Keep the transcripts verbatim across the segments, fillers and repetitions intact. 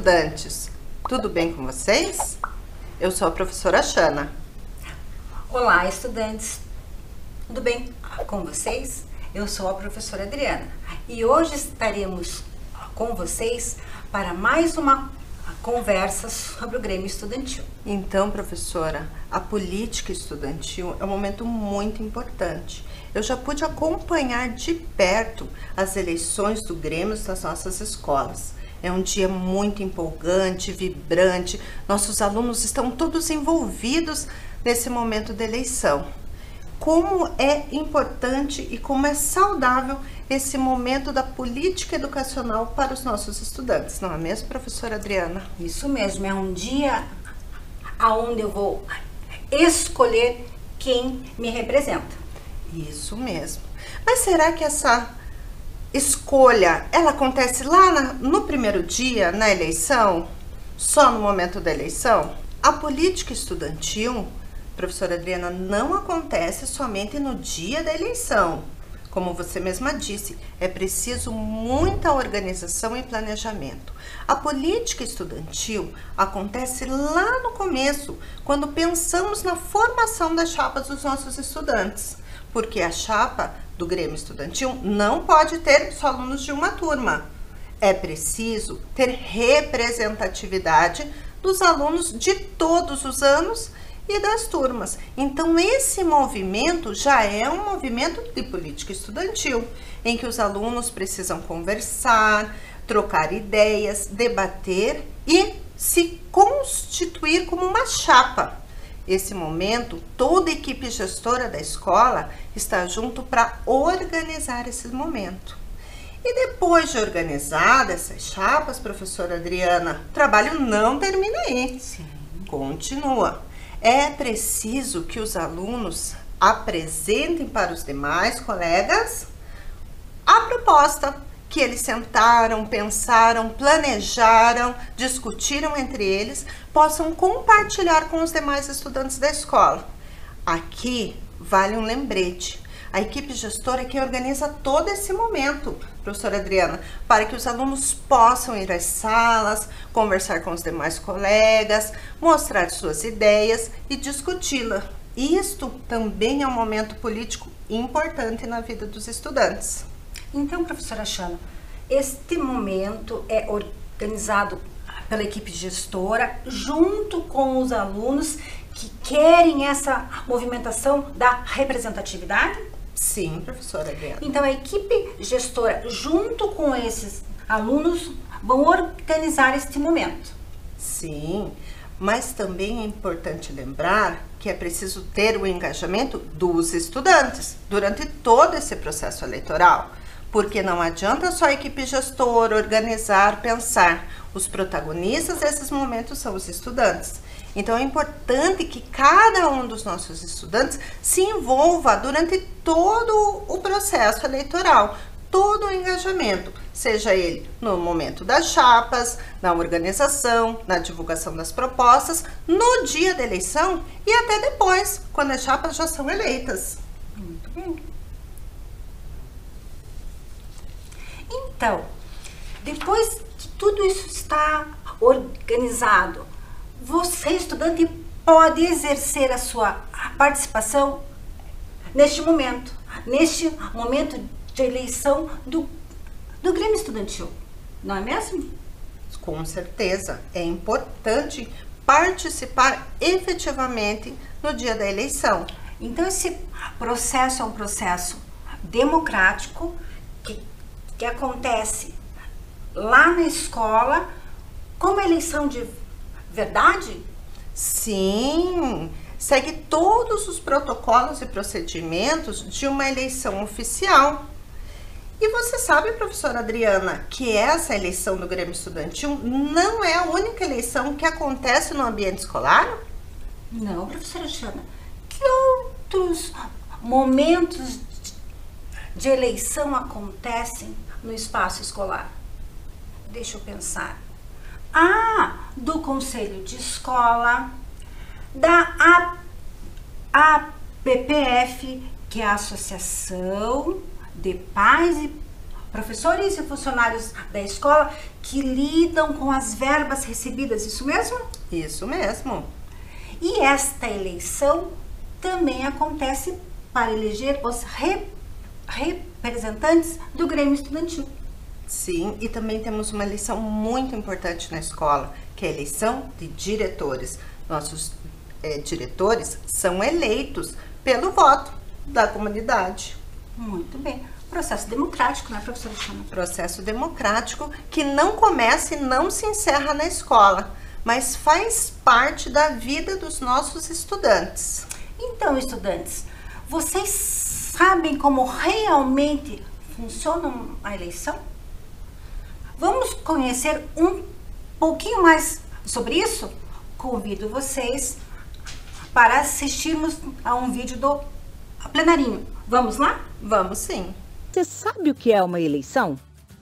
estudantes! Tudo bem com vocês? Eu sou a professora Xana. Olá, estudantes! Tudo bem com vocês? Eu sou a professora Adriana e hoje estaremos com vocês para mais uma conversa sobre o Grêmio Estudantil. Então, professora, a política estudantil é um momento muito importante. Eu já pude acompanhar de perto as eleições do Grêmio das nossas escolas. É um dia muito empolgante, vibrante. Nossos alunos estão todos envolvidos nesse momento da eleição. Como é importante e como é saudável esse momento da política educacional para os nossos estudantes, não é mesmo, professora Adriana? Isso mesmo, é um dia onde eu vou escolher quem me representa. Isso mesmo. Mas será que essa escolha, ela acontece lá na, no primeiro dia, na eleição? Só no momento da eleição? A política estudantil, professora Adriana, não acontece somente no dia da eleição. Como você mesma disse, é preciso muita organização e planejamento. A política estudantil acontece lá no começo, quando pensamos na formação das chapas dos nossos estudantes. Porque a chapa do Grêmio Estudantil não pode ter só alunos de uma turma. É preciso ter representatividade dos alunos de todos os anos e das turmas. Então, esse movimento já é um movimento de política estudantil, em que os alunos precisam conversar, trocar ideias, debater e se constituir como uma chapa. Esse momento, toda a equipe gestora da escola está junto para organizar esse momento. E depois de organizar essas chapas, professora Adriana, o trabalho não termina aí. Sim. Continua. É preciso que os alunos apresentem para os demais colegas a proposta que eles sentaram, pensaram, planejaram, discutiram entre eles, possam compartilhar com os demais estudantes da escola. Aqui vale um lembrete. A equipe gestora é quem organiza todo esse momento, professora Adriana, para que os alunos possam ir às salas, conversar com os demais colegas, mostrar suas ideias e discuti-la. Isto também é um momento político importante na vida dos estudantes. Então, professora Xana, este momento é organizado pela equipe gestora junto com os alunos que querem essa movimentação da representatividade? Sim, professora Adriana. Então, a equipe gestora, junto com esses alunos, vão organizar este momento. Sim, mas também é importante lembrar que é preciso ter o engajamento dos estudantes durante todo esse processo eleitoral. Porque não adianta só a equipe gestora organizar, pensar. Os protagonistas desses momentos são os estudantes. Então, é importante que cada um dos nossos estudantes se envolva durante todo o processo eleitoral, todo o engajamento, seja ele no momento das chapas, na organização, na divulgação das propostas, no dia da eleição e até depois, quando as chapas já são eleitas. Muito bem. Então, depois que tudo isso está organizado, você, estudante, pode exercer a sua participação neste momento, neste momento de eleição do, do Grêmio Estudantil, não é mesmo? Com certeza, é importante participar efetivamente no dia da eleição. Então, esse processo é um processo democrático que, que acontece lá na escola como eleição de verdade? Sim, segue todos os protocolos e procedimentos de uma eleição oficial. E você sabe, professora Adriana, que essa eleição do Grêmio Estudantil não é a única eleição que acontece no ambiente escolar? Não, professora Xana. Que outros momentos de eleição acontecem no espaço escolar? Deixa eu pensar. Ah, do Conselho de Escola, da A P P F, que é a Associação de Pais e professores e funcionários da escola que lidam com as verbas recebidas, isso mesmo? Isso mesmo. E esta eleição também acontece para eleger os re, representantes do Grêmio Estudantil. Sim, e também temos uma eleição muito importante na escola, que é a eleição de diretores. Nossos é, diretores são eleitos pelo voto da comunidade. Muito bem. Processo democrático, né, professora Xana? Processo democrático que não começa e não se encerra na escola, mas faz parte da vida dos nossos estudantes. Então, estudantes, vocês sabem como realmente funciona a eleição? Vamos conhecer um pouquinho mais sobre isso? Convido vocês para assistirmos a um vídeo do plenarinho. Vamos lá? Vamos sim. Você sabe o que é uma eleição?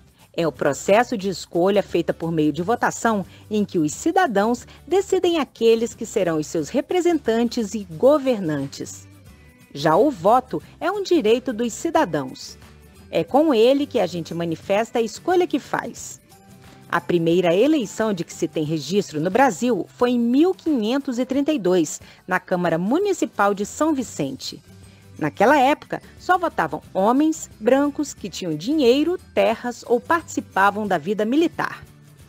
É o processo de escolha feita por meio de votação em que os cidadãos decidem aqueles que serão os seus representantes e governantes. Já o voto é um direito dos cidadãos. É com ele que a gente manifesta a escolha que faz. A primeira eleição de que se tem registro no Brasil foi em mil quinhentos e trinta e dois, na Câmara Municipal de São Vicente. Naquela época, só votavam homens brancos que tinham dinheiro, terras ou participavam da vida militar.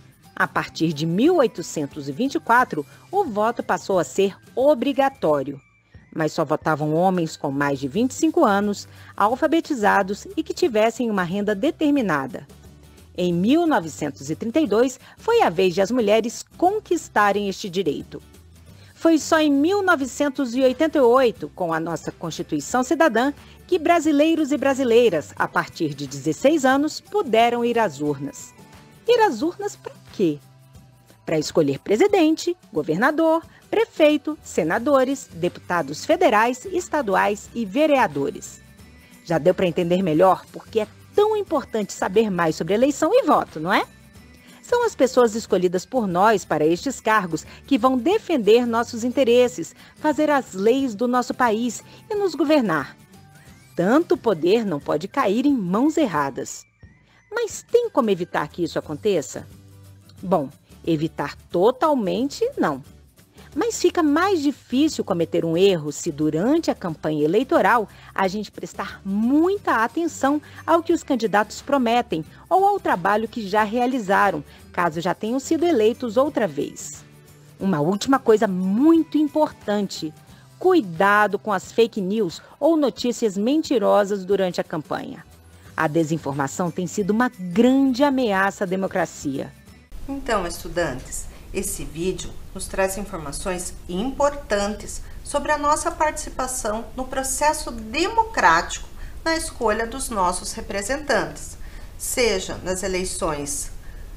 A partir de mil oitocentos e vinte e quatro, o voto passou a ser obrigatório. Mas só votavam homens com mais de vinte e cinco anos, alfabetizados e que tivessem uma renda determinada. Em mil novecentos e trinta e dois, foi a vez de as mulheres conquistarem este direito. Foi só em mil novecentos e oitenta e oito, com a nossa Constituição Cidadã, que brasileiros e brasileiras, a partir de dezesseis anos, puderam ir às urnas. Ir às urnas para quê? Para escolher presidente, governador, prefeito, senadores, deputados federais, estaduais e vereadores. Já deu para entender melhor porque é tão importante saber mais sobre eleição e voto, não é? São as pessoas escolhidas por nós para estes cargos que vão defender nossos interesses, fazer as leis do nosso país e nos governar. Tanto poder não pode cair em mãos erradas. Mas tem como evitar que isso aconteça? Bom, evitar totalmente não. Mas fica mais difícil cometer um erro se durante a campanha eleitoral a gente prestar muita atenção ao que os candidatos prometem ou ao trabalho que já realizaram, caso já tenham sido eleitos outra vez. Uma última coisa muito importante: cuidado com as fake news ou notícias mentirosas durante a campanha. A desinformação tem sido uma grande ameaça à democracia. Então, estudantes, esse vídeo nos traz informações importantes sobre a nossa participação no processo democrático na escolha dos nossos representantes, seja nas eleições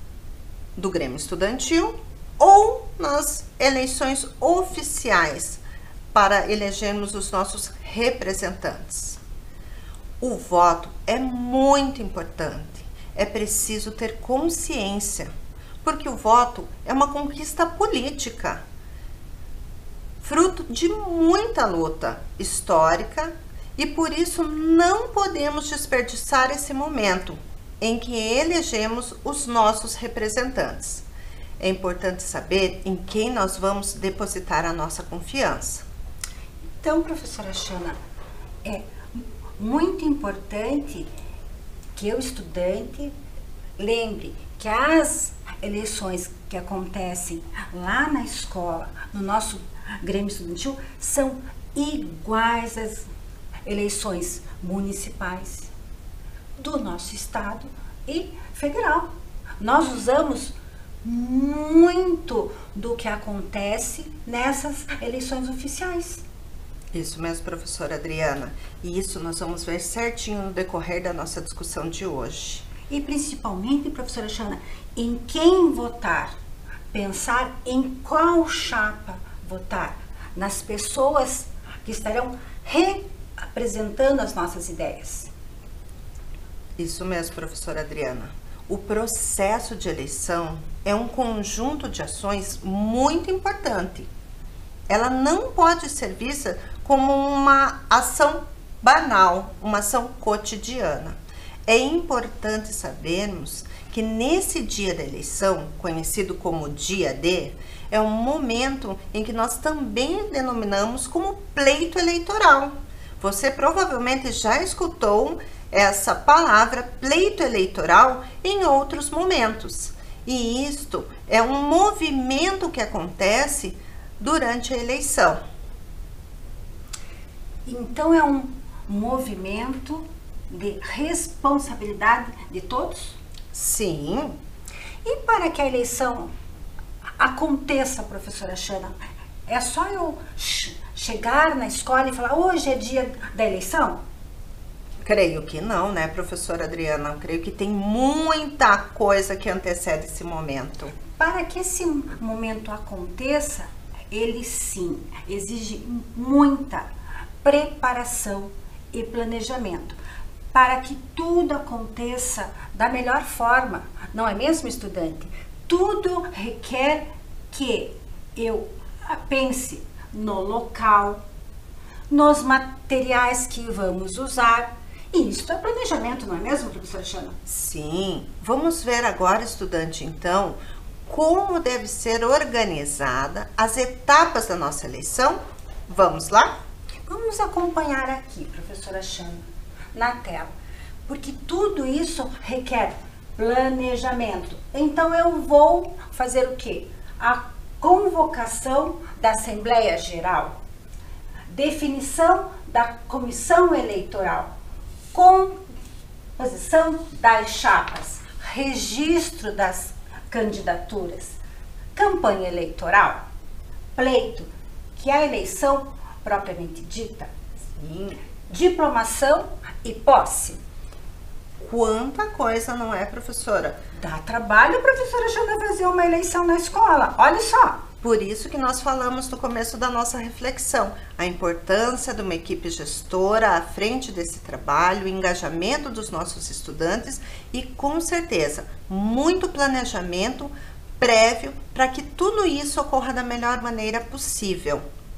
do Grêmio Estudantil ou nas eleições oficiais para elegermos os nossos representantes. O voto é muito importante, é preciso ter consciência, porque o voto é uma conquista política, fruto de muita luta histórica, e por isso não podemos desperdiçar esse momento em que elegemos os nossos representantes. É importante saber em quem nós vamos depositar a nossa confiança. Então, professora Xana, é muito importante que o estudante lembre que as eleições que acontecem lá na escola, no nosso Grêmio Estudantil, são iguais às eleições municipais do nosso estado e federal. Nós usamos muito do que acontece nessas eleições oficiais. Isso mesmo, professora Adriana. E isso nós vamos ver certinho no decorrer da nossa discussão de hoje. E principalmente, professora Xana, em quem votar. Pensar em qual chapa votar. Nas pessoas que estarão representando as nossas ideias. Isso mesmo, professora Adriana. O processo de eleição é um conjunto de ações muito importante. Ela não pode ser vista como uma ação banal, uma ação cotidiana. É importante sabermos que nesse dia da eleição, conhecido como dia D, é um momento em que nós também denominamos como pleito eleitoral. Você provavelmente já escutou essa palavra pleito eleitoral em outros momentos. E isto é um movimento que acontece durante a eleição. Então é um movimento de responsabilidade de todos? Sim. E para que a eleição aconteça, professora Xana, é só eu chegar na escola e falar, hoje é dia da eleição? Creio que não, né, professora Adriana? Creio que tem muita coisa que antecede esse momento. Para que esse momento aconteça, ele sim exige muita preparação e planejamento, para que tudo aconteça da melhor forma, não é mesmo, estudante? Tudo requer que eu pense no local, nos materiais que vamos usar. E isso é planejamento, não é mesmo, professora Xana? Sim. Vamos ver agora, estudante, então, como deve ser organizada as etapas da nossa eleição? Vamos lá? Vamos acompanhar aqui, professora Xana, na tela, porque tudo isso requer planejamento. Então eu vou fazer o quê? A convocação da Assembleia Geral, definição da comissão eleitoral, composição das chapas, registro das candidaturas, campanha eleitoral, pleito, que é a eleição propriamente dita, Sim. Diplomação e posse. Quanta coisa, não é, professora? Dá trabalho, professora Xana, fazer uma eleição na escola, olha só. Por isso que nós falamos no começo da nossa reflexão, a importância de uma equipe gestora à frente desse trabalho, o engajamento dos nossos estudantes e, com certeza, muito planejamento prévio para que tudo isso ocorra da melhor maneira possível.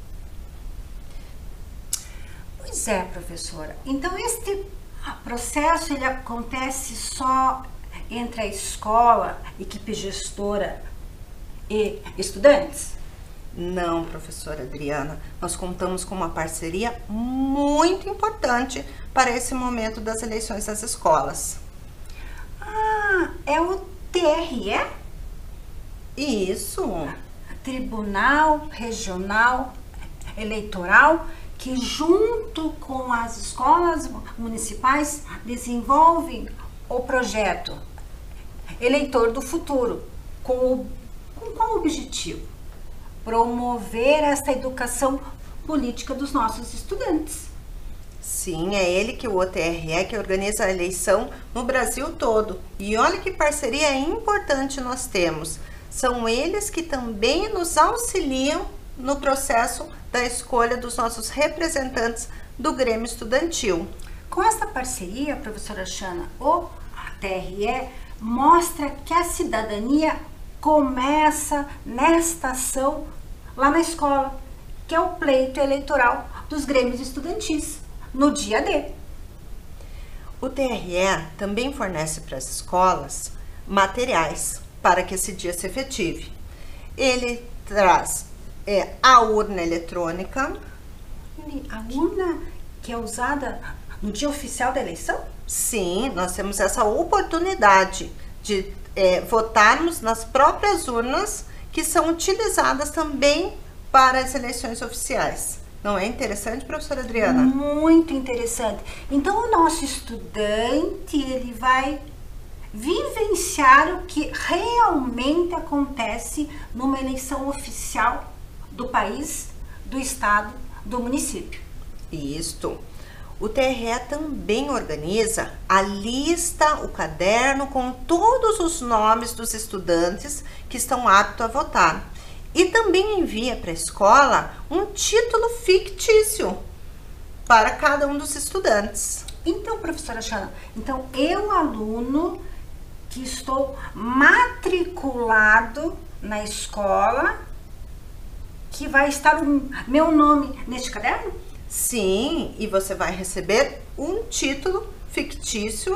Pois é, professora. Então, este processo ele acontece só entre a escola, equipe gestora e estudantes? Não, professora Adriana. Nós contamos com uma parceria muito importante para esse momento das eleições das escolas. Ah, é o T R E? Isso. Tribunal Regional Eleitoral, que junto com as escolas municipais desenvolvem o projeto Eleitor do Futuro, com, o, com qual objetivo? Promover essa educação política dos nossos estudantes. Sim, é ele que o O T R E que organiza a eleição no Brasil todo. E olha que parceria importante nós temos. São eles que também nos auxiliam no processo da escolha dos nossos representantes do Grêmio Estudantil. Com essa parceria, professora Xana, o T R E mostra que a cidadania começa nesta ação lá na escola, que é o pleito eleitoral dos grêmios estudantis, no dia D. O T R E também fornece para as escolas materiais para que esse dia se efetive. Ele traz é, a urna eletrônica. A urna que é usada no dia oficial da eleição? Sim, nós temos essa oportunidade de é, votarmos nas próprias urnas que são utilizadas também para as eleições oficiais. Não é interessante, professora Adriana? Muito interessante. Então, o nosso estudante, ele vai vivenciar o que realmente acontece numa eleição oficial do país, do estado, do município. Isto. O T R E também organiza a lista, o caderno com todos os nomes dos estudantes que estão aptos a votar. E também envia para a escola um título fictício para cada um dos estudantes. Então, professora Xana, então eu, aluno que estou matriculado na escola, que vai estar o meu nome neste caderno? Sim, e você vai receber um título fictício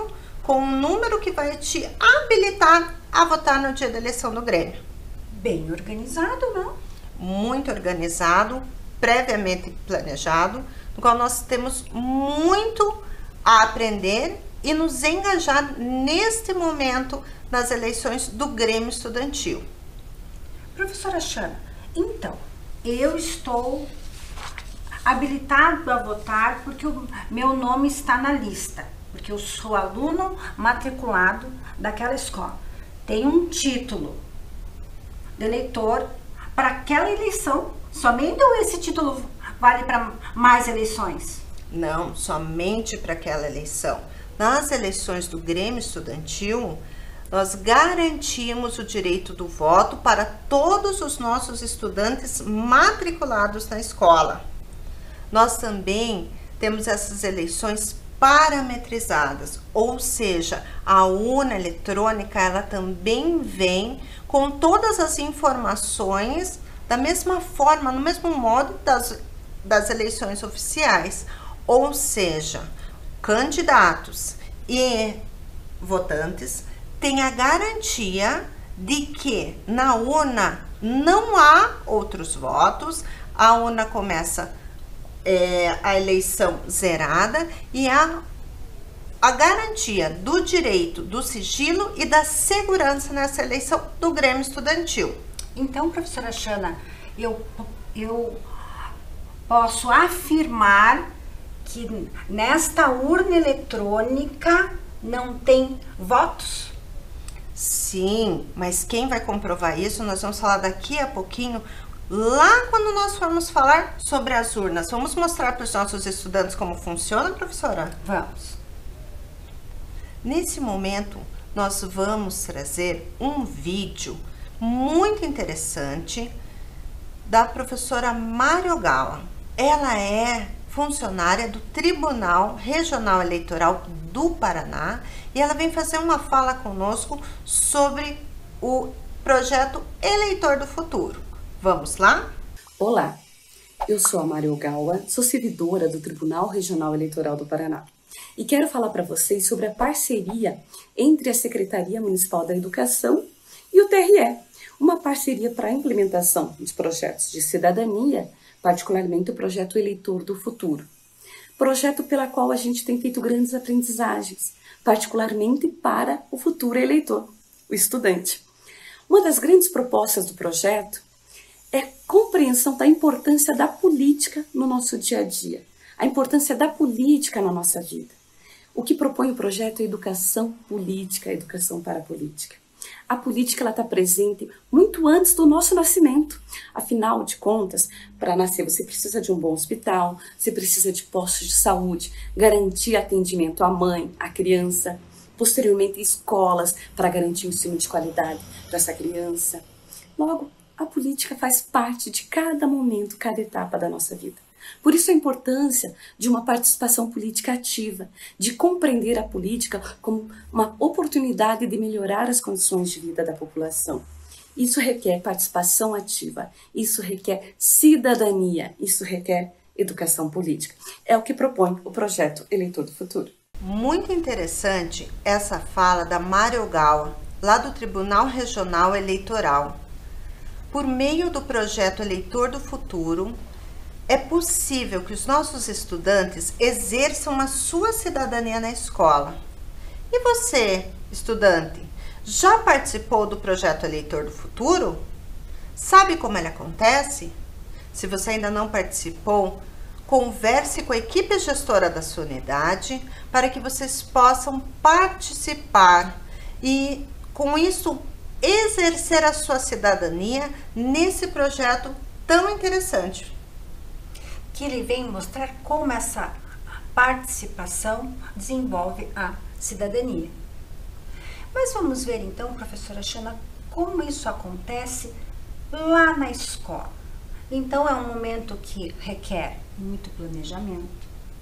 com um número que vai te habilitar a votar no dia da eleição do Grêmio. Bem organizado, não? Muito organizado, previamente planejado, no qual nós temos muito a aprender e nos engajar neste momento nas eleições do Grêmio Estudantil. Professora Xana, então, eu estou habilitado a votar porque o meu nome está na lista, porque eu sou aluno matriculado daquela escola. Tenho um título de eleitor para aquela eleição. Somente ou esse título vale para mais eleições? Não, somente para aquela eleição. Nas eleições do Grêmio Estudantil, nós garantimos o direito do voto para todos os nossos estudantes matriculados na escola. Nós também temos essas eleições parametrizadas, ou seja, a urna eletrônica ela também vem com todas as informações da mesma forma, no mesmo modo das, das eleições oficiais, ou seja, candidatos e votantes têm a garantia de que na urna não há outros votos, a urna começa é, a eleição zerada e há a garantia do direito, do sigilo e da segurança nessa eleição do Grêmio Estudantil. Então, professora Xana, eu, eu posso afirmar que nesta urna eletrônica não tem votos? Sim, mas quem vai comprovar isso, nós vamos falar daqui a pouquinho, lá quando nós formos falar sobre as urnas. Vamos mostrar para os nossos estudantes como funciona, professora? Vamos. Nesse momento, nós vamos trazer um vídeo muito interessante da professora Mário Gala. Ela é funcionária do Tribunal Regional Eleitoral do Paraná e ela vem fazer uma fala conosco sobre o projeto Eleitor do Futuro. Vamos lá? Olá, eu sou a Mário Gala, sou servidora do Tribunal Regional Eleitoral do Paraná e quero falar para vocês sobre a parceria entre a Secretaria Municipal da Educação e o T R E, uma parceria para a implementação de projetos de cidadania, particularmente o projeto Eleitor do Futuro, projeto pela qual a gente tem feito grandes aprendizagens, particularmente para o futuro eleitor, o estudante. Uma das grandes propostas do projeto é a compreensão da importância da política no nosso dia a dia, a importância da política na nossa vida. O que propõe o projeto é educação política, educação para a política. A política está presente muito antes do nosso nascimento. Afinal de contas, para nascer você precisa de um bom hospital, você precisa de postos de saúde, garantir atendimento à mãe, à criança, posteriormente escolas para garantir um ensino de qualidade para essa criança. Logo, a política faz parte de cada momento, cada etapa da nossa vida. Por isso a importância de uma participação política ativa, de compreender a política como uma oportunidade de melhorar as condições de vida da população. Isso requer participação ativa, isso requer cidadania, isso requer educação política. É o que propõe o projeto Eleitor do Futuro. Muito interessante essa fala da Mário Gala, lá do Tribunal Regional Eleitoral. Por meio do projeto Eleitor do Futuro, é possível que os nossos estudantes exerçam a sua cidadania na escola. E você, estudante, já participou do projeto Eleitor do Futuro? Sabe como ele acontece? Se você ainda não participou, converse com a equipe gestora da sua unidade para que vocês possam participar e, com isso, exercer a sua cidadania nesse projeto tão interessante. Que ele vem mostrar como essa participação desenvolve a cidadania. Mas vamos ver então, professora Xana, como isso acontece lá na escola. Então é um momento que requer muito planejamento,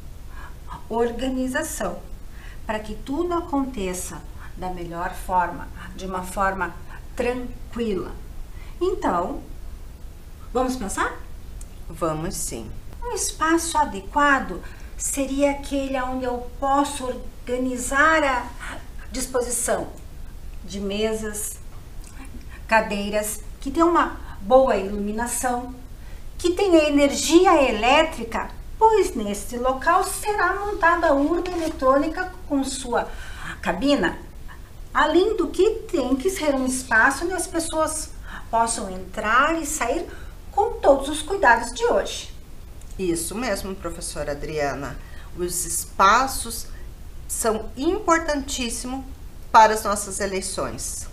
organização, para que tudo aconteça da melhor forma, de uma forma tranquila. Então, vamos pensar? Vamos sim. Um espaço adequado seria aquele onde eu posso organizar a, disposição de mesas, cadeiras, que tenha uma boa iluminação, que tenha energia elétrica, pois neste local será montada a urna eletrônica com sua cabina, além do que tem que ser um espaço onde as pessoas possam entrar e sair com todos os cuidados de hoje. Isso mesmo, professora Adriana. Os espaços são importantíssimos para as nossas eleições.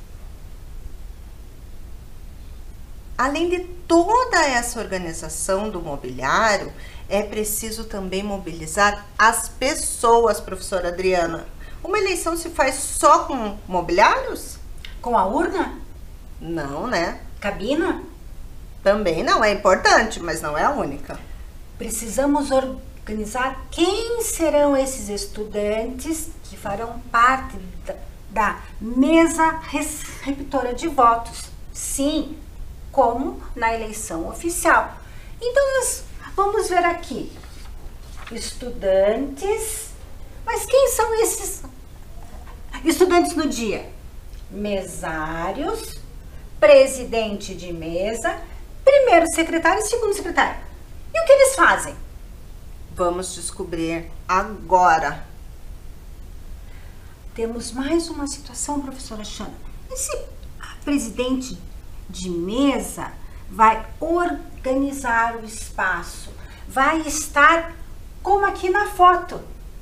Além de toda essa organização do mobiliário, é preciso também mobilizar as pessoas, professora Adriana. Uma eleição se faz só com mobiliários? Com a urna? Não, né? Cabina? Também não, é importante, mas não é a única. Precisamos organizar quem serão esses estudantes que farão parte da, da mesa receptora de votos. Sim, como na eleição oficial. Então, nós vamos ver aqui. Estudantes. Mas quem são esses estudantes no dia? Mesários, presidente de mesa, primeiro secretário e segundo secretário. E o que eles fazem? Vamos descobrir agora. Temos mais uma situação, professora Xana. Esse presidente de mesa vai organizar o espaço, vai estar como aqui na foto,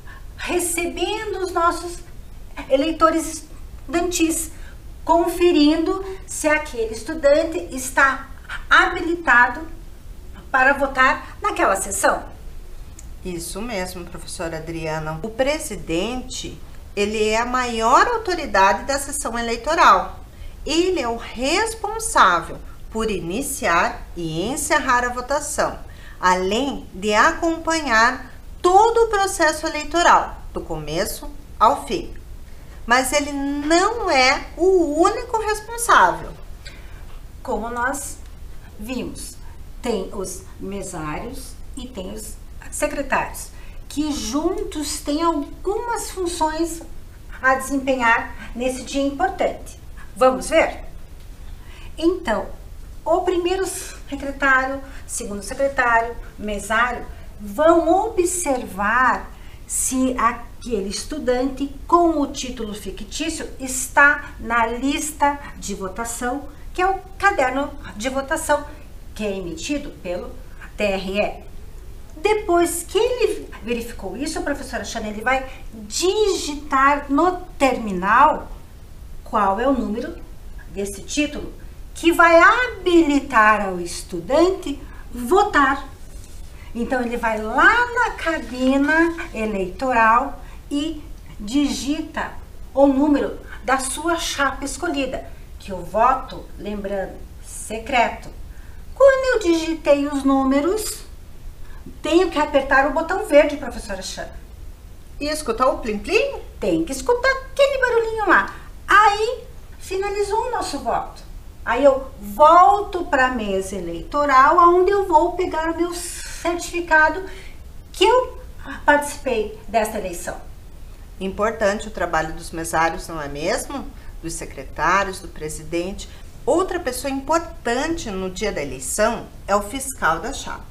recebendo os nossos eleitores estudantis, conferindo se aquele estudante está habilitado para votar naquela sessão. Isso mesmo, professora Adriana. O presidente, ele é a maior autoridade da sessão eleitoral. Ele é o responsável por iniciar e encerrar a votação, além de acompanhar todo o processo eleitoral, do começo ao fim. Mas ele não é o único responsável. Como nós vimos, tem os mesários e tem os secretários, que juntos têm algumas funções a desempenhar nesse dia importante. Vamos ver? Então, o primeiro secretário, segundo secretário, mesário, vão observar se aquele estudante com o título fictício está na lista de votação, que é o caderno de votação, que é emitido pelo T R E. Depois que ele verificou isso, a professora Xana, ele vai digitar no terminal qual é o número desse título, que vai habilitar ao estudante votar. Então, ele vai lá na cabina eleitoral e digita o número da sua chapa escolhida, que o voto, lembrando, secreto. Quando eu digitei os números, tenho que apertar o botão verde, professora Xana. E escutar o plim-plim? Tem que escutar aquele barulhinho lá. Aí, finalizou o nosso voto. Aí eu volto para a mesa eleitoral, onde eu vou pegar o meu certificado que eu participei desta eleição. Importante o trabalho dos mesários, não é mesmo? Dos secretários, do presidente. Outra pessoa importante no dia da eleição é o fiscal da chapa.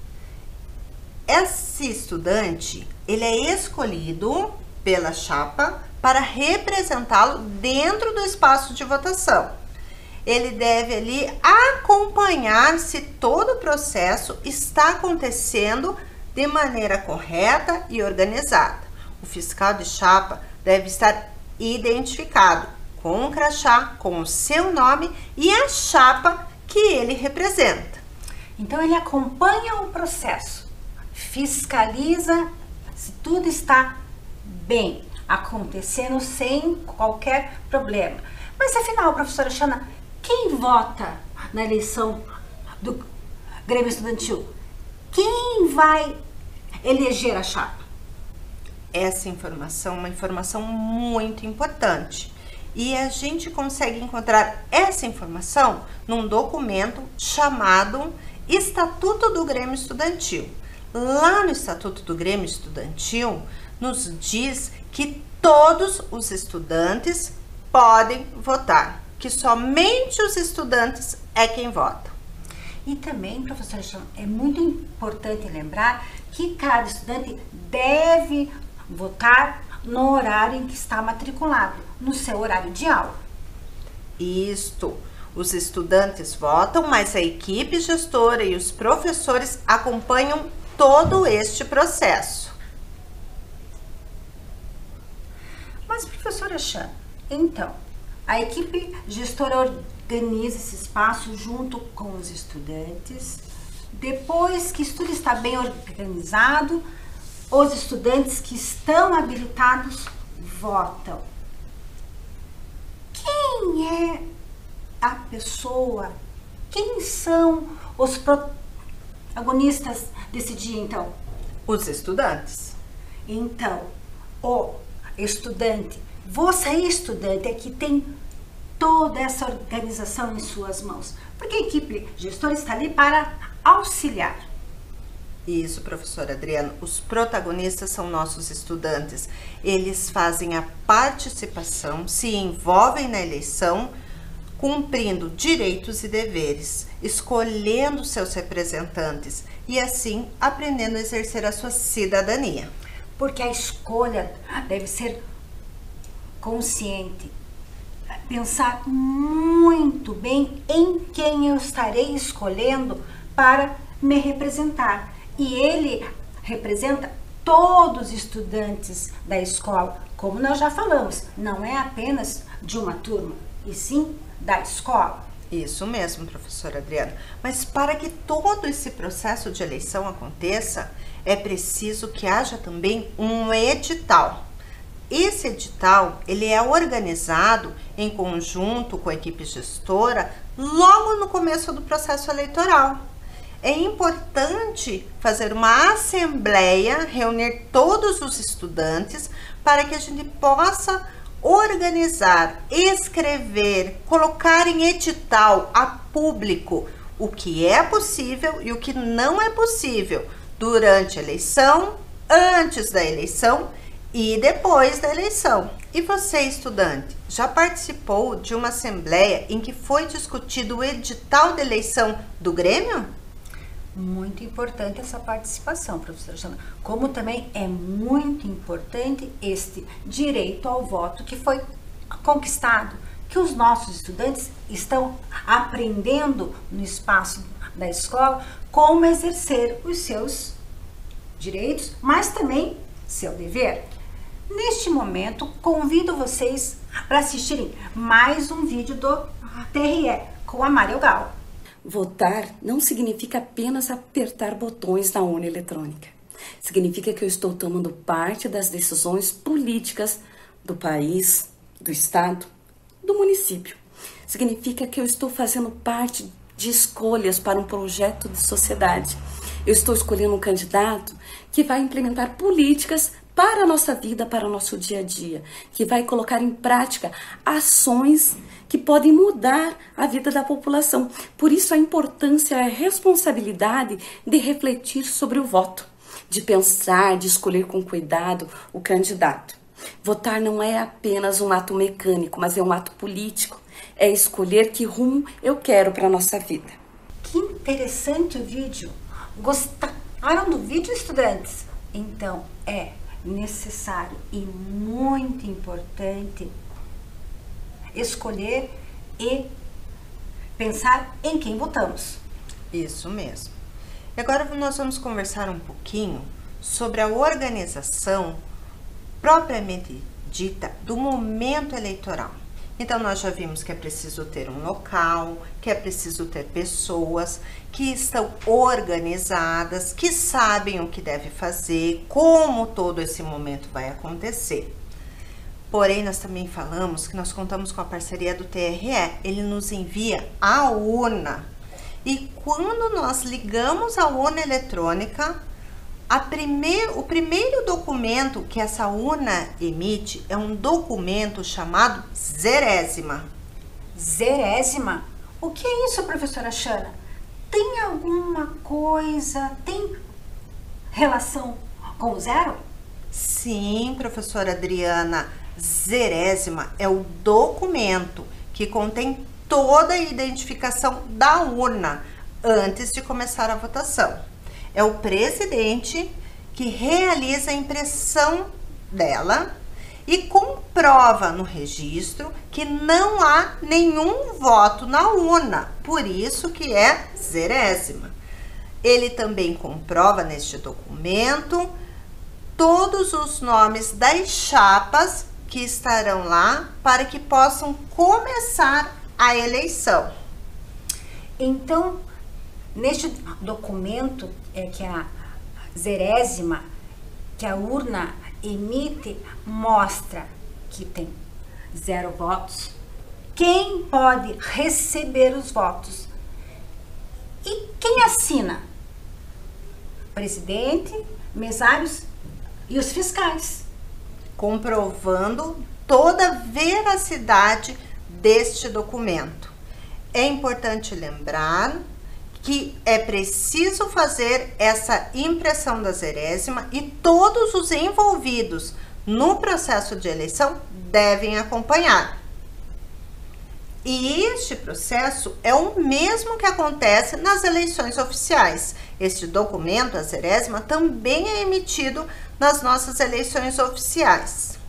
Esse estudante, ele é escolhido pela chapa para representá-lo dentro do espaço de votação. Ele deve ali acompanhar se todo o processo está acontecendo de maneira correta e organizada. O fiscal de chapa deve estar identificado com um crachá, com o seu nome e a chapa que ele representa. Então, ele acompanha o processo, fiscaliza se tudo está bem, acontecendo sem qualquer problema. Mas, afinal, professora Xana, quem vota na eleição do Grêmio Estudantil? Quem vai eleger a chapa? Essa informação é uma informação muito importante. E a gente consegue encontrar essa informação num documento chamado Estatuto do Grêmio Estudantil. Lá no Estatuto do Grêmio Estudantil, nos diz que todos os estudantes podem votar, que somente os estudantes é quem vota. E também, professora Shana, é muito importante lembrar que cada estudante deve votar no horário em que está matriculado, no seu horário de aula. Isto, os estudantes votam, mas a equipe gestora e os professores acompanham todo este processo. Mas, professora Shana, então, a equipe gestora organiza esse espaço junto com os estudantes. Depois que tudo está bem organizado, os estudantes que estão habilitados votam. Quem é a pessoa? Quem são os protagonistas desse dia, então? Os estudantes. Então, o estudante, você estudante é que tem toda essa organização em suas mãos, porque a equipe gestora está ali para auxiliar. Isso, professora Adriana, os protagonistas são nossos estudantes. Eles fazem a participação, se envolvem na eleição, cumprindo direitos e deveres, escolhendo seus representantes e assim aprendendo a exercer a sua cidadania. Porque a escolha deve ser consciente, pensar muito bem em quem eu estarei escolhendo para me representar. E ele representa todos os estudantes da escola, como nós já falamos, não é apenas de uma turma, e sim da escola. Isso mesmo, professora Adriana. Mas para que todo esse processo de eleição aconteça, é preciso que haja também um edital. Esse edital, ele é organizado em conjunto com a equipe gestora logo no começo do processo eleitoral. É importante fazer uma assembleia, reunir todos os estudantes para que a gente possa organizar, escrever, colocar em edital a público o que é possível e o que não é possível durante a eleição, antes da eleição e depois da eleição. E você, estudante, já participou de uma assembleia em que foi discutido o edital de eleição do Grêmio? Muito importante essa participação, professora Shana. Como também é muito importante este direito ao voto que foi conquistado, que os nossos estudantes estão aprendendo no espaço da escola como exercer os seus direitos, mas também seu dever. Neste momento, convido vocês para assistirem mais um vídeo do T R E com a Maria Gal. Votar não significa apenas apertar botões na urna eletrônica. Significa que eu estou tomando parte das decisões políticas do país, do estado, do município. Significa que eu estou fazendo parte de escolhas para um projeto de sociedade. Eu estou escolhendo um candidato que vai implementar políticas para a nossa vida, para o nosso dia a dia, que vai colocar em prática ações que podem mudar a vida da população. Por isso a importância e a responsabilidade de refletir sobre o voto, de pensar, de escolher com cuidado o candidato. Votar não é apenas um ato mecânico, mas é um ato político. É escolher que rumo eu quero para a nossa vida. Que interessante o vídeo. Gostaram do vídeo, estudantes? Então, é necessário e muito importante escolher e pensar em quem votamos. Isso mesmo. E agora nós vamos conversar um pouquinho sobre a organização propriamente dita do momento eleitoral. Então nós já vimos que é preciso ter um local, que é preciso ter pessoas que estão organizadas, que sabem o que deve fazer, como todo esse momento vai acontecer. Porém, nós também falamos que nós contamos com a parceria do T R E. Ele nos envia a urna. E quando nós ligamos a urna eletrônica, a primeir, o primeiro documento que essa urna emite é um documento chamado zerésima. Zerésima? O que é isso, professora Shana? Tem alguma coisa, tem relação com o zero? Sim, professora Adriana, zerésima é o documento que contém toda a identificação da urna antes de começar a votação. É o presidente que realiza a impressão dela e comprova no registro que não há nenhum voto na urna, por isso que é zerésima. Ele também comprova neste documento todos os nomes das chapas que estarão lá para que possam começar a eleição. Então, neste documento é que a zerésima, que a urna emite, mostra que tem zero votos, quem pode receber os votos e quem assina? Presidente, mesários e os fiscais. Comprovando toda a veracidade deste documento. É importante lembrar que é preciso fazer essa impressão da zerésima e todos os envolvidos no processo de eleição devem acompanhar. E este processo é o mesmo que acontece nas eleições oficiais. Este documento, a zerésima, também é emitido nas nossas eleições oficiais.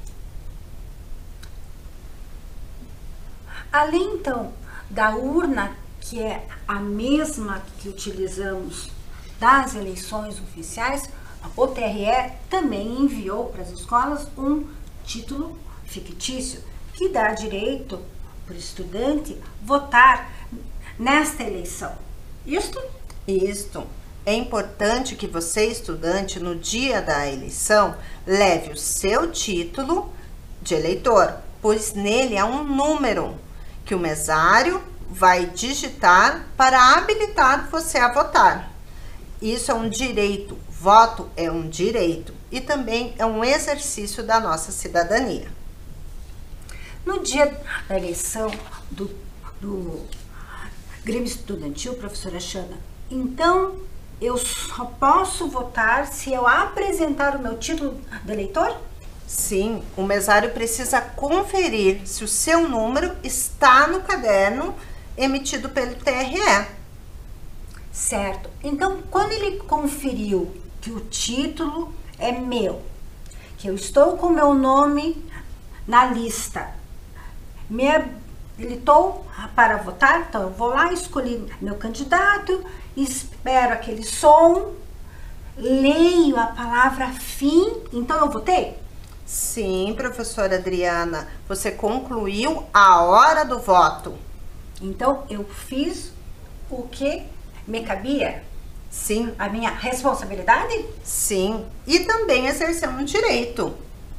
Além, então, da urna, que é a mesma que utilizamos das eleições oficiais, o T R E também enviou para as escolas um título fictício que dá direito para o estudante votar nesta eleição. Isto? Isto. É importante que você, estudante, no dia da eleição, leve o seu título de eleitor, pois nele há um número que o mesário vai digitar para habilitar você a votar. Isso é um direito. Voto é um direito e também é um exercício da nossa cidadania. No dia da eleição do, do Grêmio Estudantil, professora Xana, então eu só posso votar se eu apresentar o meu título de eleitor? Sim, o mesário precisa conferir se o seu número está no caderno emitido pelo T R E. Certo. Então, quando ele conferiu que o título é meu, que eu estou com o meu nome na lista, me habilitou para votar, então eu vou lá, escolhi meu candidato, espero aquele som, leio a palavra fim, então eu votei? Sim, professora Adriana, você concluiu a hora do voto. Então eu fiz o que me cabia? Sim. A minha responsabilidade? Sim, e também exerceu um direito.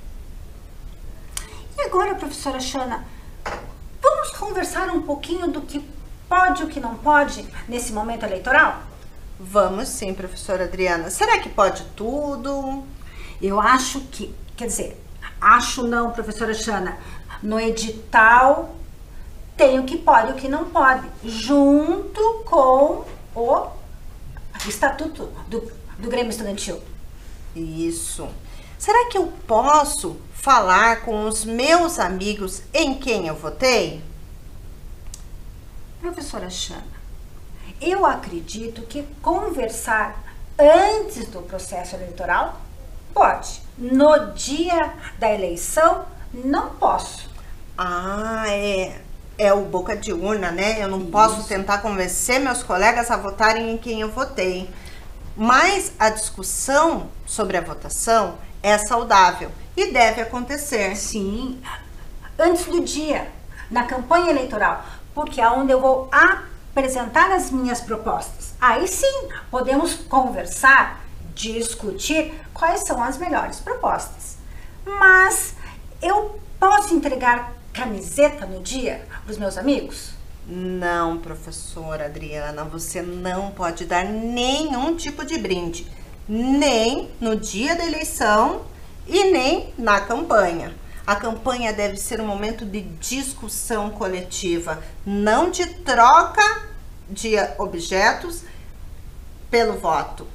E agora, professora Xana, vamos conversar um pouquinho do que pode e o que não pode nesse momento eleitoral? Vamos sim, professora Adriana. Será que pode tudo? Eu acho que, quer dizer, acho não, professora Xana, no edital tem o que pode e o que não pode, junto com o Estatuto do, do Grêmio Estudantil. Isso. Será que eu posso falar com os meus amigos em quem eu votei? Professora Xana, eu acredito que conversar antes do processo eleitoral pode. No dia da eleição, não posso. Ah, é, é o boca de urna, né? Eu não Isso. posso tentar convencer meus colegas a votarem em quem eu votei. Mas a discussão sobre a votação é saudável e deve acontecer. Sim, antes do dia, na campanha eleitoral, porque é onde eu vou apresentar as minhas propostas. Aí sim, podemos conversar, discutir quais são as melhores propostas. Mas eu posso entregar camiseta no dia para os meus amigos? Não, professora Adriana, você não pode dar nenhum tipo de brinde, nem no dia da eleição e nem na campanha. A campanha deve ser um momento de discussão coletiva, não de troca de objetos pelo voto.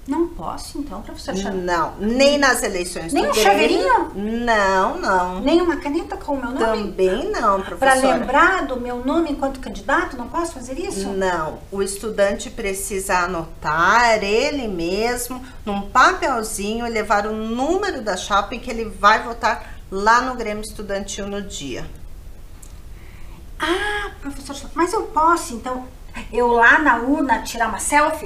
Não posso, então, professora Xana? Não, nem nas eleições Nem do um Grêmio. chaveirinho? Não, não. Nem uma caneta com o meu nome? Também não, Para professora. lembrar do meu nome enquanto candidato, não posso fazer isso? Não, o estudante precisa anotar ele mesmo num papelzinho e levar o número da chapa em que ele vai votar lá no Grêmio Estudantil no dia. Ah, professora Xana, mas eu posso, então, eu lá na urna tirar uma selfie?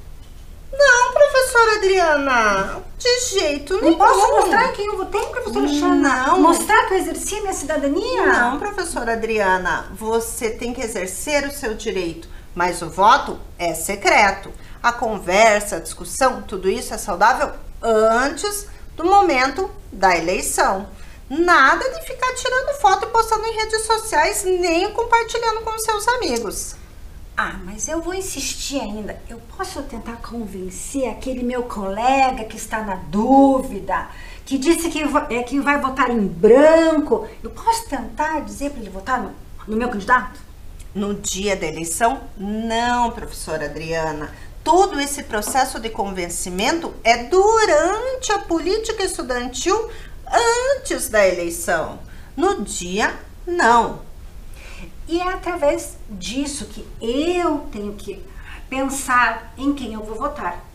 Não, professora Adriana, de jeito nenhum. Não posso mostrar quem eu votei, professora Xana? Não. Mostrar que eu exerci minha cidadania? Não, professora Adriana, você tem que exercer o seu direito, mas o voto é secreto. A conversa, a discussão, tudo isso é saudável antes do momento da eleição. Nada de ficar tirando foto e postando em redes sociais, nem compartilhando com seus amigos. Ah, mas eu vou insistir ainda. Eu posso tentar convencer aquele meu colega que está na dúvida, que disse que, é, que vai votar em branco. Eu posso tentar dizer para ele votar no, no meu candidato? No dia da eleição, não, professora Adriana. Todo esse processo de convencimento é durante a política estudantil, antes da eleição. No dia, não. E é através disso que eu tenho que pensar em quem eu vou votar.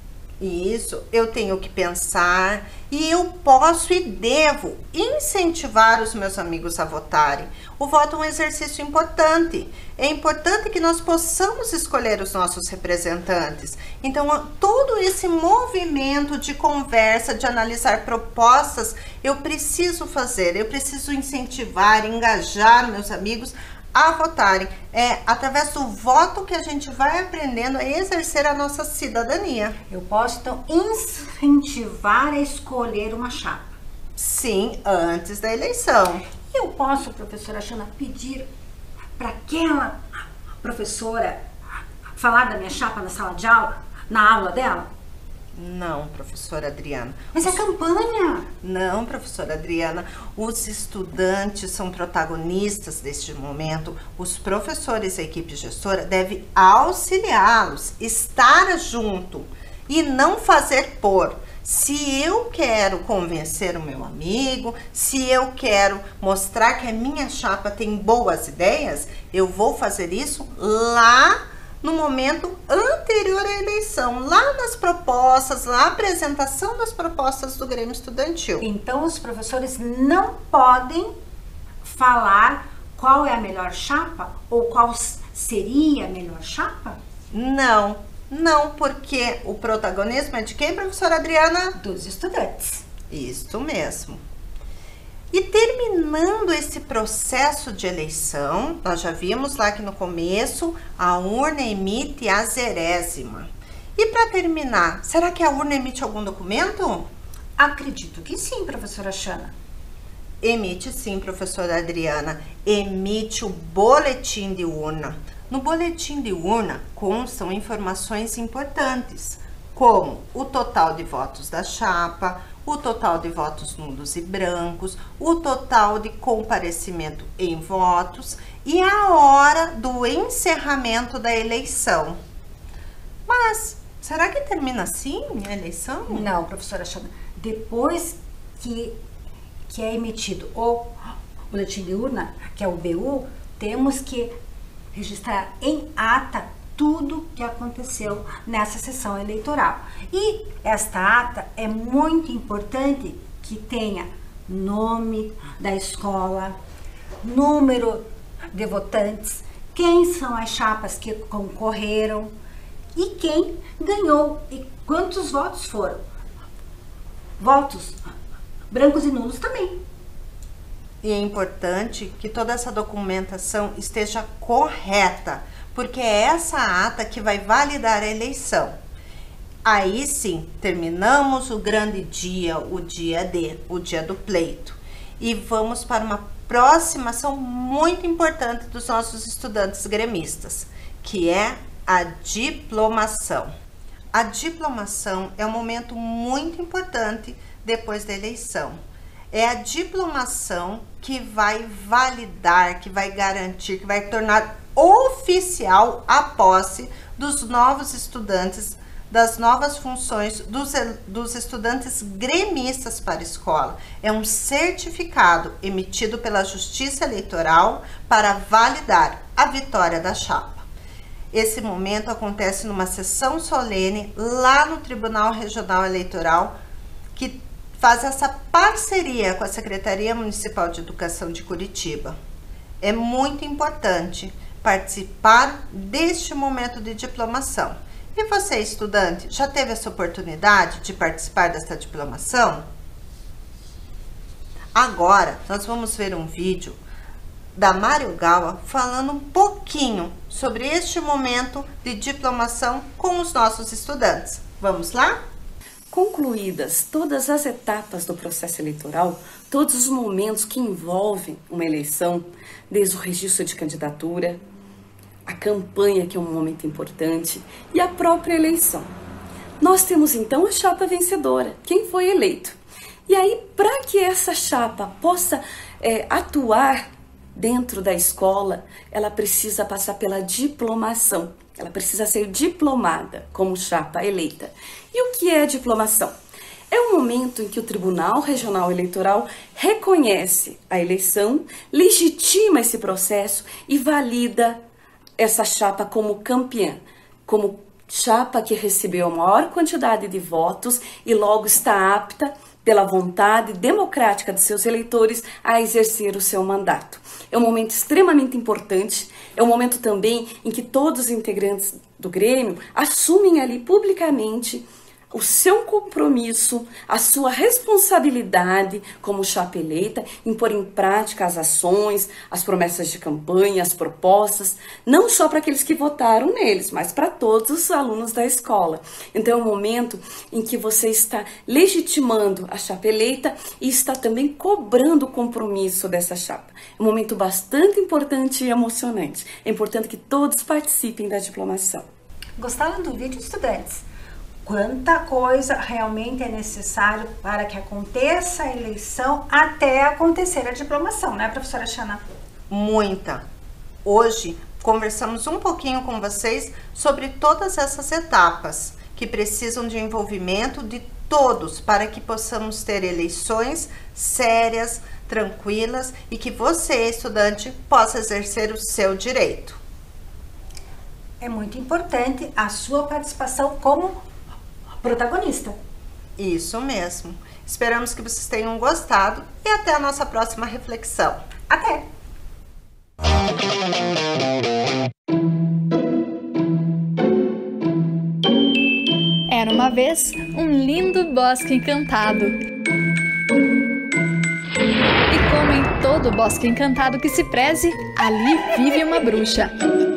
Isso, eu tenho que pensar e eu posso e devo incentivar os meus amigos a votarem. O voto é um exercício importante. É importante que nós possamos escolher os nossos representantes. Então, todo esse movimento de conversa, de analisar propostas, eu preciso fazer. Eu preciso incentivar, engajar meus amigos a votarem. É através do voto que a gente vai aprendendo a exercer a nossa cidadania. Eu posso, então, incentivar a escolher uma chapa. Sim, antes da eleição. Eu posso, professora Xana, pedir para aquela professora falar da minha chapa na sala de aula, na aula dela? Não, professora Adriana. Mas é campanha. Não, professora Adriana. Os estudantes são protagonistas deste momento. Os professores e a equipe gestora devem auxiliá-los, estar junto e não fazer por. Se eu quero convencer o meu amigo, se eu quero mostrar que a minha chapa tem boas ideias, eu vou fazer isso lá no momento anterior à eleição, lá nas propostas, na apresentação das propostas do Grêmio Estudantil. Então, os professores não podem falar qual é a melhor chapa ou qual seria a melhor chapa? Não, não, porque o protagonismo é de quem, professora Adriana? Dos estudantes. Isso mesmo. E terminando esse processo de eleição, nós já vimos lá que no começo a urna emite a zerésima. E para terminar, será que a urna emite algum documento? Acredito que sim, professora Xana. Emite sim, professora Adriana. Emite o boletim de urna. No boletim de urna constam informações importantes, como o total de votos da chapa, o total de votos nulos e brancos, o total de comparecimento em votos e a hora do encerramento da eleição. Mas, será que termina assim a eleição? Não, professora Xana. Depois que, que é emitido o boletim de urna, que é o B U, temos que registrar em ata tudo que aconteceu nessa sessão eleitoral. E esta ata é muito importante que tenha nome da escola, número de votantes, quem são as chapas que concorreram e quem ganhou e quantos votos foram. Votos brancos e nulos também. E é importante que toda essa documentação esteja correta, porque é essa ata que vai validar a eleição. Aí sim, terminamos o grande dia, o dia D, o dia do pleito. E vamos para uma próxima ação muito importante dos nossos estudantes gremistas, que é a diplomação. A diplomação é um momento muito importante depois da eleição. É a diplomação que vai validar, que vai garantir, que vai tornar oficial a posse dos novos estudantes das novas funções dos, dos estudantes gremistas para a escola. É um certificado emitido pela Justiça Eleitoral para validar a vitória da chapa. Esse momento acontece numa sessão solene lá no Tribunal Regional Eleitoral, que faz essa parceria com a Secretaria Municipal de Educação de Curitiba. É muito importante participar deste momento de diplomação. E você, estudante, já teve essa oportunidade de participar dessa diplomação? Agora, nós vamos ver um vídeo da Mario Gawa falando um pouquinho sobre este momento de diplomação com os nossos estudantes. Vamos lá? Concluídas todas as etapas do processo eleitoral, todos os momentos que envolvem uma eleição, desde o registro de candidatura, a campanha, que é um momento importante, e a própria eleição. Nós temos então a chapa vencedora, quem foi eleito. E aí, para que essa chapa possa é, atuar dentro da escola, ela precisa passar pela diplomação. Ela precisa ser diplomada como chapa eleita. E o que é diplomação? É um momento em que o Tribunal Regional Eleitoral reconhece a eleição, legitima esse processo e valida essa chapa como campeã, como chapa que recebeu a maior quantidade de votos e logo está apta, pela vontade democrática de seus eleitores, a exercer o seu mandato. É um momento extremamente importante, é um momento também em que todos os integrantes do Grêmio assumem ali publicamente o seu compromisso, a sua responsabilidade como chapa eleita em pôr em prática as ações, as promessas de campanha, as propostas, não só para aqueles que votaram neles, mas para todos os alunos da escola. Então é um momento em que você está legitimando a chapa eleita e está também cobrando o compromisso dessa chapa. É um momento bastante importante e emocionante. É importante que todos participem da diplomação. Gostaram do vídeo, estudantes? Quanta coisa realmente é necessário para que aconteça a eleição até acontecer a diplomação, né, professora Xana? Muita. Hoje conversamos um pouquinho com vocês sobre todas essas etapas que precisam de envolvimento de todos para que possamos ter eleições sérias, tranquilas e que você, estudante, possa exercer o seu direito. É muito importante a sua participação como protagonista. Isso mesmo. Esperamos que vocês tenham gostado e até a nossa próxima reflexão. Até! Era uma vez um lindo bosque encantado. E como em todo bosque encantado que se preze, ali vive uma bruxa.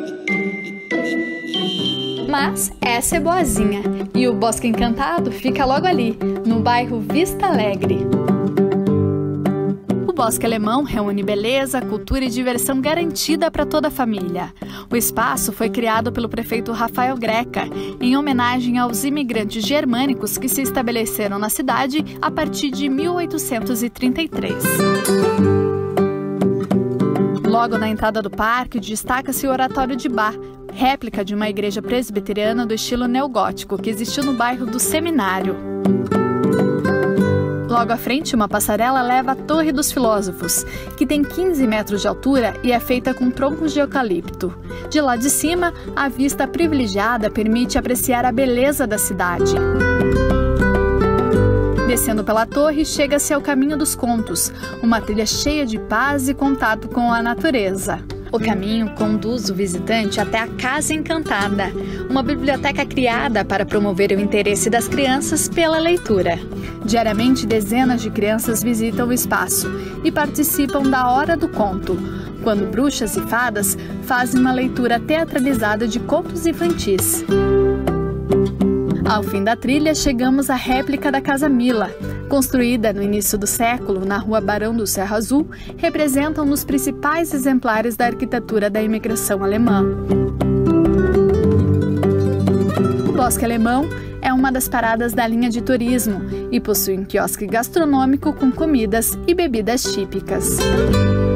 Mas essa é boazinha, e o Bosque Encantado fica logo ali, no bairro Vista Alegre. O Bosque Alemão reúne beleza, cultura e diversão garantida para toda a família. O espaço foi criado pelo prefeito Rafael Greca, em homenagem aos imigrantes germânicos que se estabeleceram na cidade a partir de mil oitocentos e trinta e três. Logo na entrada do parque, destaca-se o Oratório de Bá, réplica de uma igreja presbiteriana do estilo neogótico que existiu no bairro do Seminário. Logo à frente, uma passarela leva à Torre dos Filósofos, que tem quinze metros de altura e é feita com troncos de eucalipto. De lá de cima, a vista privilegiada permite apreciar a beleza da cidade. Descendo pela torre, chega-se ao Caminho dos Contos, uma trilha cheia de paz e contato com a natureza. O caminho conduz o visitante até a Casa Encantada, uma biblioteca criada para promover o interesse das crianças pela leitura. Diariamente, dezenas de crianças visitam o espaço e participam da Hora do Conto, quando bruxas e fadas fazem uma leitura teatralizada de contos infantis. Ao fim da trilha, chegamos à réplica da Casa Mila. Construída no início do século, na rua Barão do Cerro Azul, representa um dos principais exemplares da arquitetura da imigração alemã. O Bosque Alemão é uma das paradas da linha de turismo e possui um quiosque gastronômico com comidas e bebidas típicas.